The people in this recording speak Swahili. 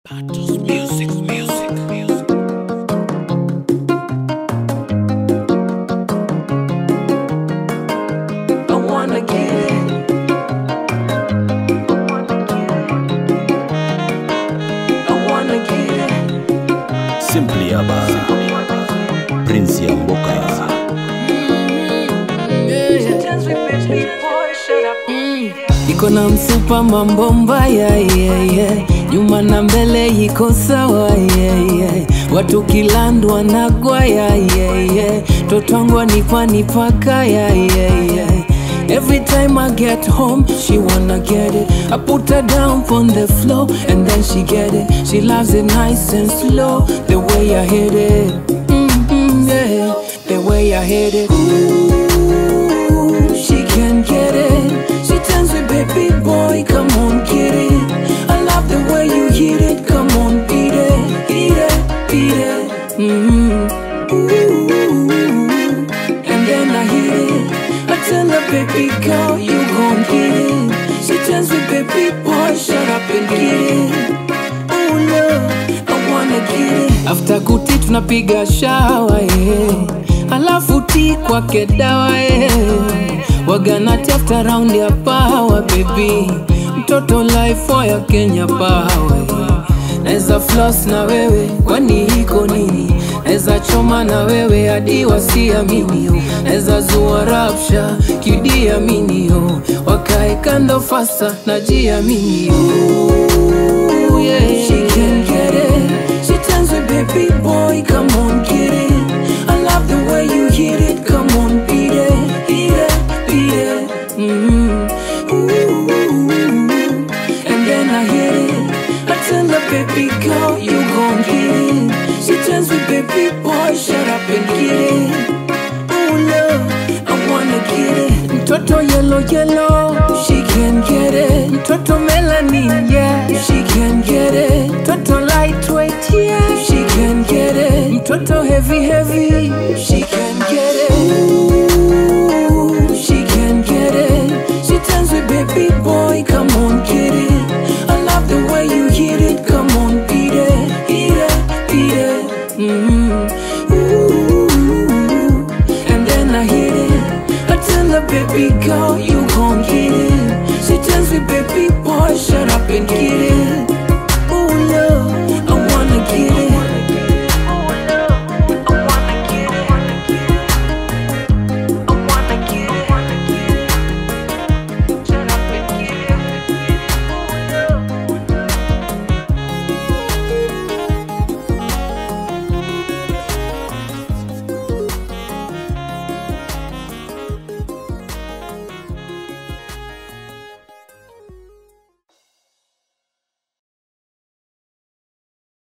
Battles music. I wanna get it. I wanna get it. Simply Aba Prince ya Mboka. Iko na msupa mambo mbaya nyuma na mbele iko sawa watu kilandwa na gwaya totwangwa nipa Every time I get home, she wanna get it. I put her down on the floor and then she get it. She loves it nice and slow, the way I hit it. Yeah, the way I hit it. Ooh, she can get it. She tells me, baby boy, come on, get it. I love the way you hit it. Come on, beat it, beat it, beat it. Ooh, and then I hit it. I tell her, baby girl, you gon' get it. She tells me, baby boy, shut up and get it. Oh love, I wanna get it. After kuti tunapiga shower, alafu tea kwake dawa, waganati after round ya power, baby. Mtoto life ya Kenya power. Naeza floss na wewe, kwani hiko nini? Naeza choma na wewe, hadi wasiamini. Naeza zua rapsha, kidiamini. Wakae kando fasa, najiamini. Ooh, yeah. She can get it. She tells me, baby boy, come on, get it. I love the way you hit it. Come on, beat it, beat it, beat it. Ooh, and then I hit it. I tell her, baby girl, you gon' get it. She tells me, baby boy, shut up and get it. Oh love, I wanna get it. Mtoto yellow, she can get it. Mtoto melanin, yeah, she can get it. Mtoto lightweight, yeah, she can get it. Mtoto heavy, she can get it. Ooh, she can get it. She tells me, baby boy, come on, get it. I love the way you hit it. Come on, beat it, beat it, beat it. Ooh, and then I hit it. I tell her, baby girl, you gon' get it. She tells me, baby boy, shut up and get it.